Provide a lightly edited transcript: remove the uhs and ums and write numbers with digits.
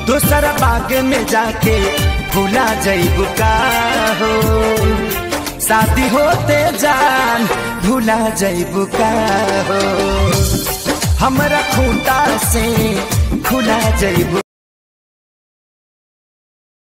दूसरा बाग में जाके भूला जइबू का हो, शादी होते जान भूला जइबू का हो, हमरा खूंटा से खुला जइबू।